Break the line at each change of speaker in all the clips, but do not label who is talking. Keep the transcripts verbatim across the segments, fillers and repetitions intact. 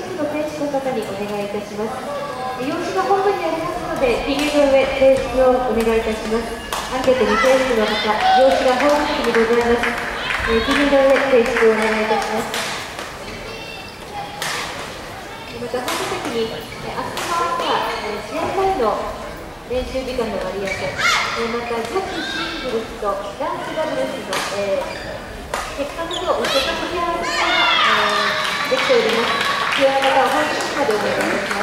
チームの選手の方にお願いいたします。用紙が本部にありますので、記入の上、提出をお願いいたします。アンケートに提出の方、用紙が本部にございます。記入の上、提出をお願いいたします。また、本部席に、明日の朝、試合前の練習時間の割り当て、また、女子シングルスと男子ダブルスの、えー、結果など、結果の手合わせが、えー、できております。手合わせは本日までお願いいたします。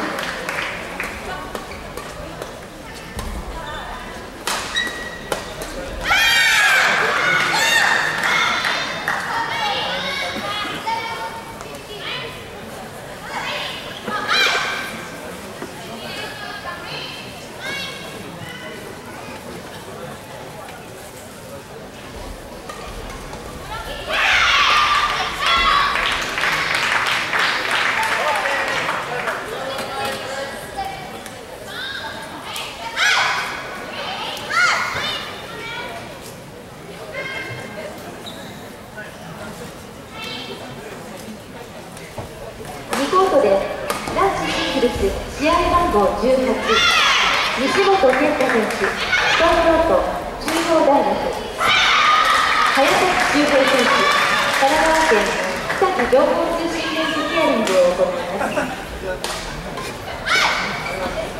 にコートで男子シングルス試合番号じゅうはち、西本健太選手、東京都中央大学、早崎周平選手、神奈川県北区情報通信電気ヒアリングを行います。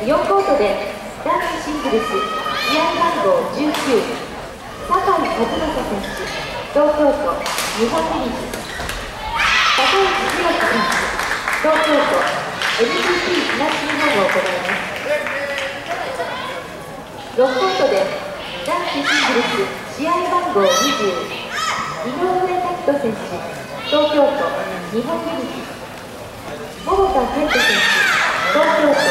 よんコートで男子シングルス試合番号じゅうきゅう、酒井一正選手、東京都日本テニス、高市宏樹選手、東京都 エヌピーティー 東日本を行います。ろくコートで男子シングルス試合番号にじゅう、井上拓人選手、東京都日本テニス、桃田健人選手、東京都